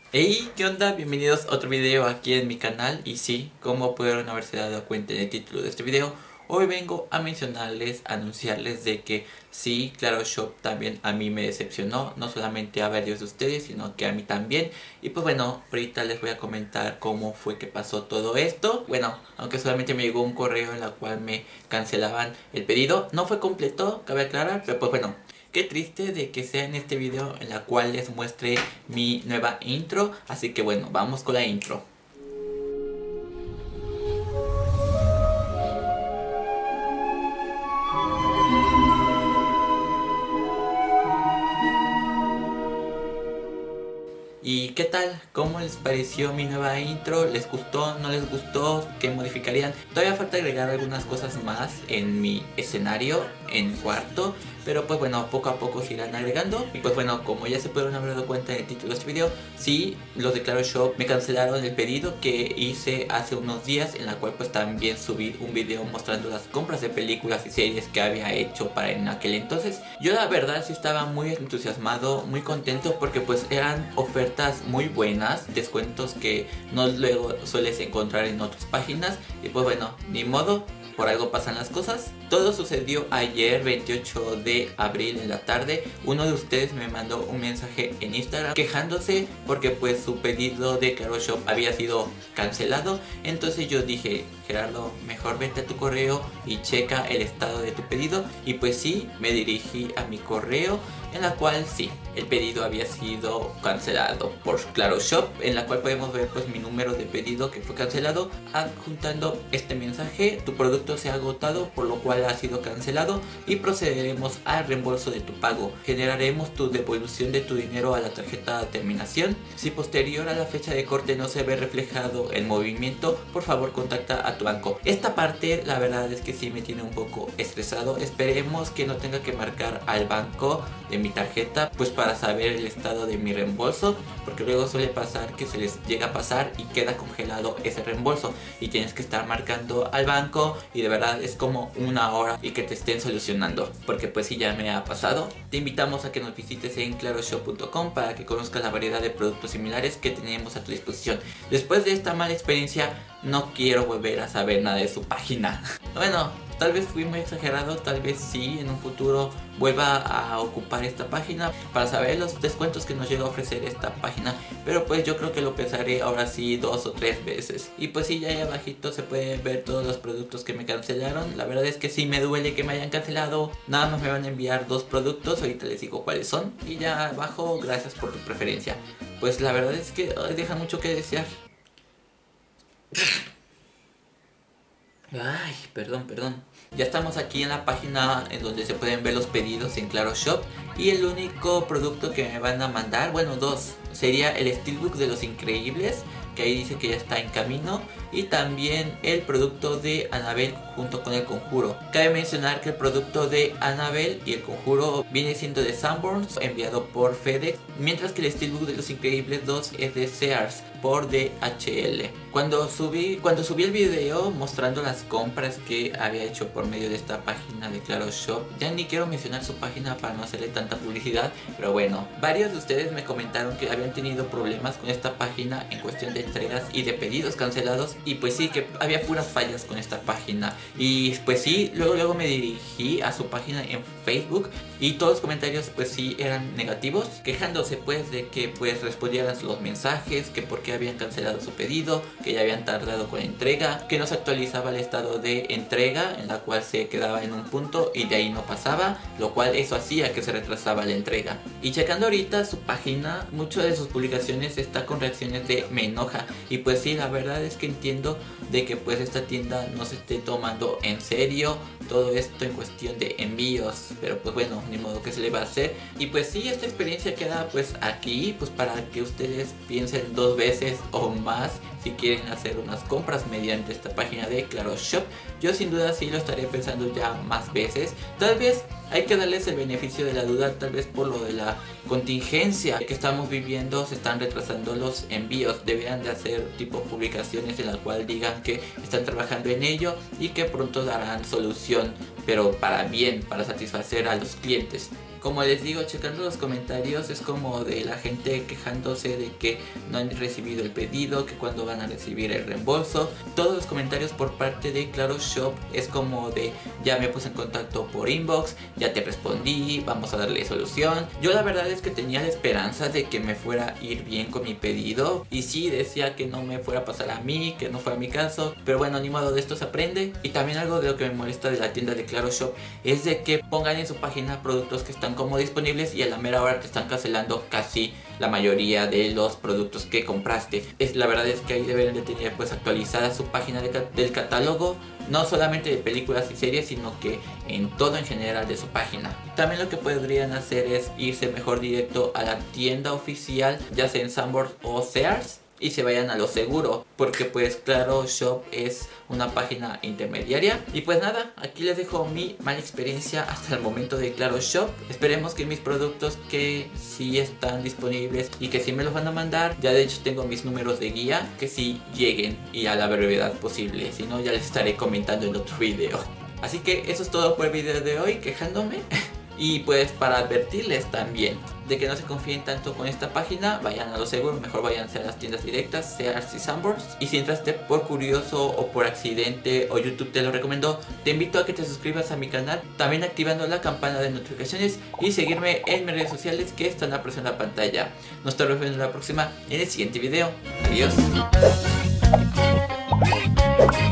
Hey, ¿qué onda? Bienvenidos a otro video aquí en mi canal. Y sí, como pudieron haberse dado cuenta en el título de este video, hoy vengo a mencionarles, anunciarles de que sí, Claro Shop también a mí me decepcionó. No solamente a varios de ustedes, sino que a mí también. Y pues bueno, ahorita les voy a comentar cómo fue que pasó todo esto. Bueno, aunque solamente me llegó un correo en la cual me cancelaban el pedido. No fue completo, cabe aclarar, pero pues bueno. Qué triste de que sea en este video en la cual les muestre mi nueva intro. Así que bueno, vamos con la intro. ¿Y qué tal? ¿Cómo les pareció mi nueva intro? ¿Les gustó? ¿No les gustó? ¿Qué modificarían? Todavía falta agregar algunas cosas más en mi escenario, en cuarto. Pero pues bueno, poco a poco se irán agregando. Y pues bueno, como ya se pudieron haber dado cuenta en el título de este video, sí, los de Claro Shop me cancelaron el pedido que hice hace unos días, en la cual pues también subí un video mostrando las compras de películas y series que había hecho para en aquel entonces. Yo la verdad sí estaba muy entusiasmado, muy contento, porque pues eran ofertas muy buenas, descuentos que no luego sueles encontrar en otras páginas. Y pues bueno, ni modo, por algo pasan las cosas. Todo sucedió ayer 28 de abril en la tarde. Uno de ustedes me mandó un mensaje en Instagram quejándose porque pues su pedido de Claro Shop había sido cancelado. Entonces yo dije, Gerardo, mejor vete a tu correo y checa el estado de tu pedido. Y pues sí, me dirigí a mi correo, en la cual sí, el pedido había sido cancelado por Claro Shop, en la cual podemos ver pues mi número de pedido que fue cancelado, adjuntando este mensaje: tu producto se ha agotado, por lo cual ha sido cancelado, y procederemos al reembolso de tu pago. Generaremos tu devolución de tu dinero a la tarjeta de terminación. Si posterior a la fecha de corte no se ve reflejado el movimiento, por favor contacta a tu banco. Esta parte la verdad es que sí me tiene un poco estresado. Esperemos que no tenga que marcar al banco de mi tarjeta pues para saber el estado de mi reembolso, porque luego suele pasar que se les llega a pasar y queda congelado ese reembolso y tienes que estar marcando al banco, y de verdad es como una hora y que te estén solucionando, porque pues sí, ya me ha pasado. Te invitamos a que nos visites en claroshop.com para que conozcas la variedad de productos similares que tenemos a tu disposición. Después de esta mala experiencia, no quiero volver a saber nada de su página. Bueno, tal vez fui muy exagerado, tal vez sí, en un futuro vuelva a ocupar esta página para saber los descuentos que nos llega a ofrecer esta página. Pero pues yo creo que lo pensaré ahora sí 2 o 3 veces. Y pues sí, ya ahí abajito se pueden ver todos los productos que me cancelaron. La verdad es que sí me duele que me hayan cancelado. Nada más me van a enviar 2 productos, ahorita les digo cuáles son. Y ya abajo, gracias por tu preferencia. Pues la verdad es que deja mucho que desear. Ay, perdón. Ya estamos aquí en la página en donde se pueden ver los pedidos en Claro Shop. Y el único producto que me van a mandar, bueno, 2, sería el Steelbook de Los Increíbles, que ahí dice que ya está en camino. Y también el producto de Annabelle junto con el Conjuro. Cabe mencionar que el producto de Annabelle y el Conjuro viene siendo de Sanborns, enviado por FedEx, mientras que el Steelbook de Los Increíbles 2 es de Sears por DHL. Cuando subí el video mostrando las compras que había hecho por medio de esta página de Claro Shop, ya ni quiero mencionar su página para no hacerle tanta publicidad, pero bueno, varios de ustedes me comentaron que habían tenido problemas con esta página en cuestión de entregas y de pedidos cancelados. Y pues sí, que había puras fallas con esta página. Y pues sí, luego me dirigí a su página en Facebook, y todos los comentarios pues sí eran negativos, quejándose pues de que pues respondieran los mensajes, que por qué habían cancelado su pedido, que ya habían tardado con la entrega, que no se actualizaba el estado de entrega, en la cual se quedaba en un punto y de ahí no pasaba, lo cual eso hacía que se retrasaba la entrega. Y checando ahorita su página, muchas de sus publicaciones está con reacciones de me enoja. Y pues sí, la verdad es que entiendo de que pues esta tienda no se esté tomando en serio todo esto en cuestión de envíos, pero pues bueno, ni modo, que se le va a hacer. Y pues sí, esta experiencia queda pues aquí, pues para que ustedes piensen 2 veces o más si quieren hacer unas compras mediante esta página de Claro Shop. Yo sin duda sí lo estaré pensando ya más veces. Tal vez hay que darles el beneficio de la duda, tal vez por lo de la contingencia que estamos viviendo se están retrasando los envíos. Deberían de hacer tipo publicaciones en las cuales digan que están trabajando en ello y que pronto darán solución, pero para bien, para satisfacer a los clientes. Como les digo, checando los comentarios es como de la gente quejándose de que no han recibido el pedido, que cuando van a recibir el reembolso. Todos los comentarios por parte de Claro Shop es como de ya me puse en contacto por inbox, ya te respondí, vamos a darle solución. Yo la verdad es que tenía la esperanza de que me fuera a ir bien con mi pedido, y sí decía que no me fuera a pasar a mí, que no fuera mi caso, pero bueno, ni modo, de esto se aprende. Y también algo de lo que me molesta de la tienda de Claro Shop es de que pongan en su página productos que están como disponibles y a la mera hora te están cancelando casi la mayoría de los productos que compraste. La verdad es que ahí deben de tener pues actualizada su página del catálogo, no solamente de películas y series, sino que en todo en general de su página. También lo que podrían hacer es irse mejor directo a la tienda oficial, ya sea en Sanborns o Sears, y se vayan a lo seguro, porque pues Claro Shop es una página intermediaria. Y pues nada, aquí les dejo mi mala experiencia hasta el momento de Claro Shop. Esperemos que mis productos que sí están disponibles y que sí me los van a mandar, ya de hecho tengo mis números de guía, que sí lleguen y a la brevedad posible, si no ya les estaré comentando en otro video. Así que eso es todo por el video de hoy, quejándome. Y pues para advertirles también de que no se confíen tanto con esta página, vayan a lo seguro, mejor váyanse a las tiendas directas, Sears y Sanborns. Y si entraste por curioso o por accidente o YouTube te lo recomendó, te invito a que te suscribas a mi canal, también activando la campana de notificaciones y seguirme en mis redes sociales que están apareciendo en la pantalla. Nos estaremos viendo la próxima en el siguiente video. Adiós.